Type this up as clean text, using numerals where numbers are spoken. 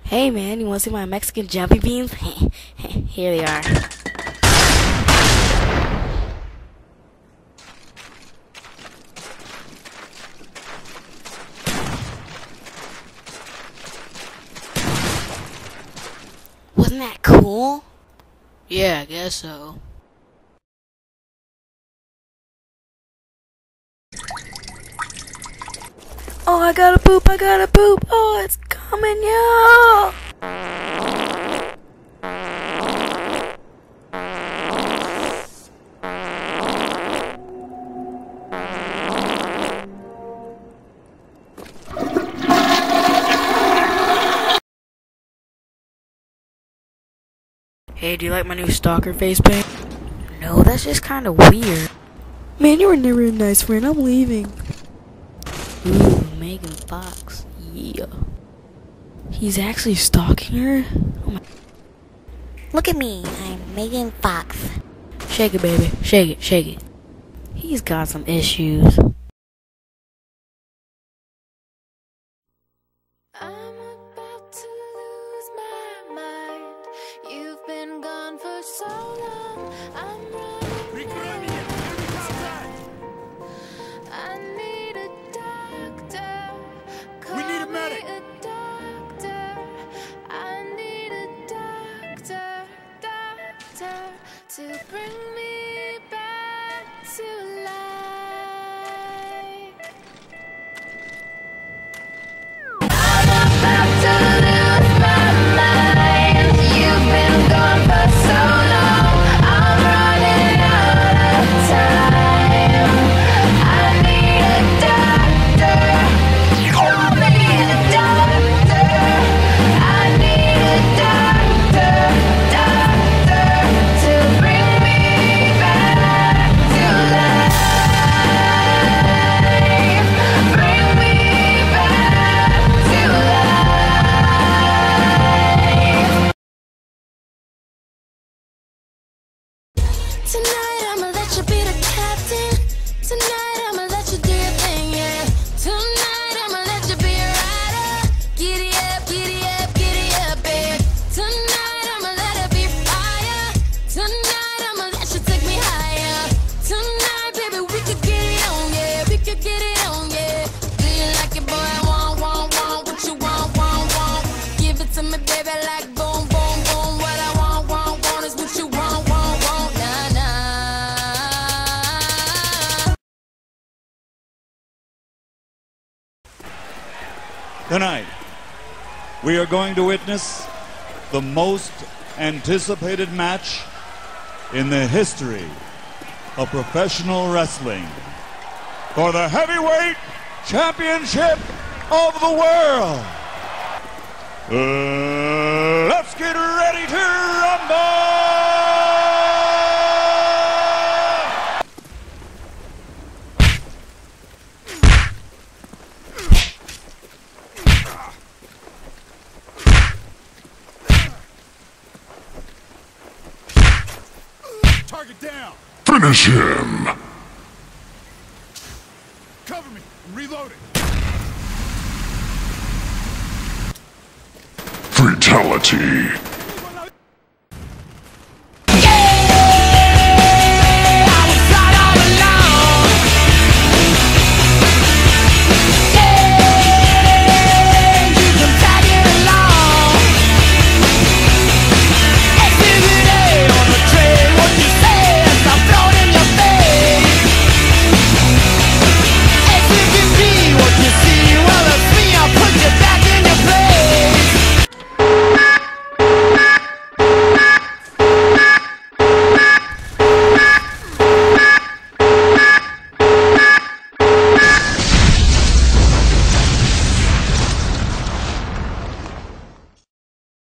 Hey man, you wanna see my Mexican jelly beans? Here they are. Wasn't that cool? Yeah, I guess so. Oh, I gotta poop, Oh, it's coming, yo! Hey, do you like my new stalker face paint? No, that's just kinda weird. Man, you were never a nice friend. I'm leaving. Ooh, Megan Fox. Yeah. He's actually stalking her? Oh my. Look at me, I'm Megan Fox. Shake it, baby. Shake it, shake it. He's got some issues. I'm about to lose my mind. You've been gone for so long. I'm running out. I need a doctor. We need a medic. Call me a doctor. I need a doctor to bring me back to life. Tonight I'ma let you be the captain. Tonight I'ma let you do your thing, yeah. Tonight I'ma let you be a rider. Giddy up, giddy up, giddy up, babe. Tonight I'ma let it be fire. Tonight I'ma let you take me higher. Tonight, baby, we could get it on, yeah. We could get it on, yeah. Do you like it, boy? Want, what you want, Give it to me, baby, like boom, boom, boom. What I want is what you want, nah, nah. Tonight, we are going to witness the most anticipated match in the history of professional wrestling for the heavyweight championship of the world. Let's get ready to rumble! Target down! Finish him! Cover me! I'm reloading! Fatality.